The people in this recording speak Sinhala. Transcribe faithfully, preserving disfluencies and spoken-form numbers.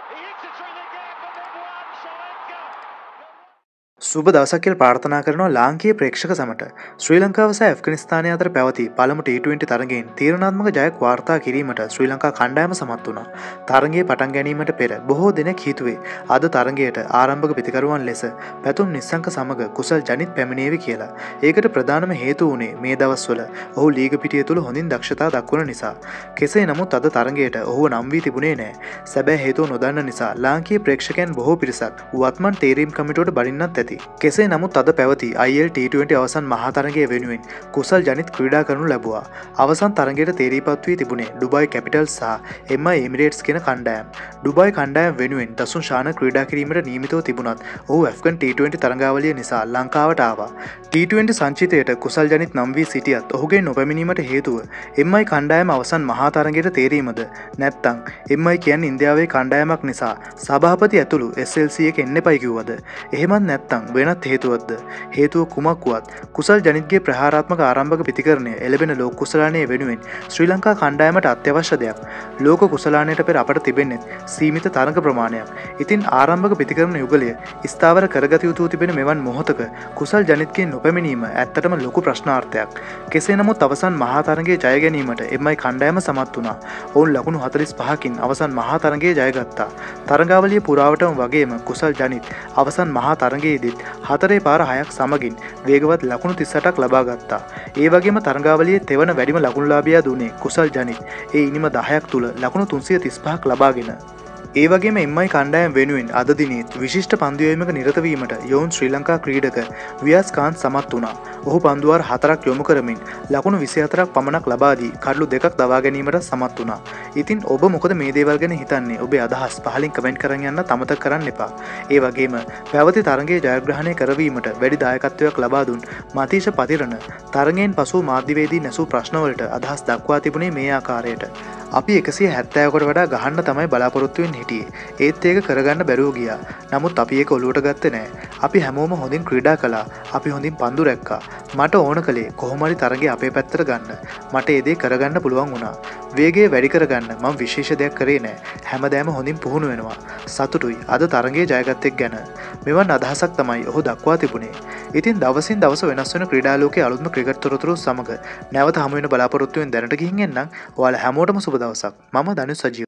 සුබ දවසක් කියලා ප්‍රාර්ථනා කරනවා ලාංකීය ප්‍රේක්ෂක සමට. ශ්‍රී ලංකාව සහ ඇෆ්ගනිස්තානය අතර පැවති පළමු ටී ට්වෙන්ටි තරගයෙන් තීරණාත්මක ජයක් වාර්තා කිරීමට ශ්‍රී ලංකා කණ්ඩායම සමත් වුණා. තරගයේ පටන් ගැනීමට පෙර බොහෝ දෙනෙක් හිතුවේ අද තරගයට ආරම්භක පිතිකරුවන් ලෙස පැතුම් නිස්සංක සමග කුසල් ජනිත් පැමිණේවි කියලා. ඒකට ප්‍රධානම හේතුව වුණේ මේ දවස්වල ඔහු ලීග පිටිය තුල හොඳින් දක්ෂතා දක්වන නිසා. කෙසේ නමුත් අද තරගයට ඔහුව නම් වී තිබුණේ නැහැ. සැබෑ හේතුව නොදන්න නිසා ලාංකීය ප්‍රේක්ෂකයන් බොහෝ පිරිසක් වත්මන් තේරීම් කමිටුවට බලින්නත් ඇති. කෙසේ නමුත් අද පැවති අයි එල් ටී ට්වෙන්ටි අවසන් මහා තරගය වෙනුවෙන් කුසල් ජනිත් ක්‍රීඩා කරනු ලැබුවා. අවසන් තරගයට තේරීපත් වී තිබුණේ ඩුබායි කැපිටල්ස් සහ එම් ආයි එමිරේට්ස් කියන කණ්ඩායම්. ඩුබායි කණ්ඩායම් වෙනුවෙන් දසුන් ශාන ක්‍රීඩා කිරීමට නියමිතව තිබුණත් ඔහු ඇෆ්ගන් ටී ට්වෙන්ටි තරගාවලිය නිසා ලංකාවට ආවා. ටී ට්වෙන්ටි සංචිතයට කුසල් ජනිත් නම් වී සිටියත් ඔහුගේ නොපැමිණීමට හේතුව එම් ආයි කණ්ඩායම අවසන් මහා තරගයට තේරීමද නැත්නම් එම් ආයි කියන්නේ ඉන්දියාවේ කණ්ඩායමක් නිසා සභාපති ඇතුළු එස් එල් සී එක එන්න එපයි කිව්වද? එහෙමත් නැත්නම් වෙනත් හේතුවක්ද? හේතුව කුමක් වුවත් කුසල් ජනිත්ගේ ප්‍රහාරාත්මක ආරම්භක පිතිකරණය එළබෙන ලෝක කුසලානයේ වෙනුවෙන් ශ්‍රී ලංකා කණ්ඩායමට අත්‍යවශ්‍ය දෙයක්. ලෝක කුසලානයට පෙර අපට තිබෙන්නේ සීමිත තරඟ ප්‍රමාණයක්. ඉතින් ආරම්භක පිතිකරණ යුගලය ස්ථාවර කරගත යුතු තිබෙන මෙවන් මොහොතක කුසල් ජනිත්ගේ නොපැමිණීම ඇත්තටම ලොකු ප්‍රශ්නාර්ථයක්. කෙසේ නමුත් අවසන් මහා තරගයේ ජය ගැනීමට එම් ආයි කණ්ඩායම සමත් වුණා. ඔවුන් ලකුණු හතළිස් පහකින් අවසන් මහා තරගයේ ජයගත්තා. තරගාවලිය පුරාවටම වගේම කුසල් ජනිත් අවසන් මහා තරගයේදීත් හතරේ පාර හයක් සමගින් වේගවත් ලකුණු තිස් අටක් ලබා ගත්තා. ඒ වගේම තරගාවලියේ තෙවන වැඩිම ලකුණුලාභියා දුන්නේ කුසල් ජනිත්. ඒ ඉනිම දහයක් තුල ලකුණු තුන්සිය තිස් පහක් ලබාගෙන. ඒ වගේම එම් ආයි කණ්ඩායම් වෙනුවෙන් අද දිනේත් විශිෂ්ට පන්දු යැවීමක නිරත වීමට යොවුන් ශ්‍රී ලංකා ක්‍රීඩක වියාස් කාන්ත් සමත් වුණා. ඔහු පන්දුවාර හතරක් යොමු කරමින් ලකුණු විසි හතරක් පමණක් ලබා දී කඩලු දෙකක් දවා ගැනීමට සමත් වුණා. ඉතින් ඔබ මොකද මේ දේවල් ගැන හිතන්නේ? ඔබේ අදහස් පහලින් කමෙන්ට් කරන් යන්න අමතක කරන්න එපා. ඒ වගේම පැවති තරගයේ ජයග්‍රහණය කරවීමට වැඩි දායකත්වයක් ලබා දුන් මතීෂ පතිරණ තරගයෙන් පසු මාධ්‍යවේදී නැසූ ප්‍රශ්නවලට අදහස් දක්වා තිබුණේ මේ ආකාරයට. අපි එකසිය හැත්තෑවකට වඩා ගහන්න තමයි බලාපොරොත්තු වෙන්නේ හිටියේ. ඒත් ඒක කරගන්න බැරුව ගියා. නමුත් අපි ඒක ඔලුවට ගත්තේ නැහැ. අපි හැමෝම හොඳින් ක්‍රීඩා කළා. අපි හොඳින් පන්දු රැක්කා. මට ඕන කලේ කොහොම හරි තරගය අපේ පැත්තට ගන්න. මට ඒ දේ කරගන්න පුළුවන් වුණා. වේගය වැඩි කරගන්න මම විශේෂ දෙයක් කරේ නැහැ. හැමදාම හොඳින් පුහුණු වෙනවා. සතුටුයි අද තරගයේ ජයගත්තෙක් ගැන. මෙවන් අදහසක් තමයි ඔහු දක්වා තිබුණේ. ඉතින් දවසින් දවස වෙනස් වෙන ක්‍රීඩා ලෝකයේ අලුත්ම ක්‍රිකට් තොරතුරු සමග නැවත හමු වෙන බලාපොරොත්තු වෙන දැනට ගිහින් එන්නම්. ඔයාලා හැමෝටම සුබ දවසක්. මම ධනුෂ් සජීව.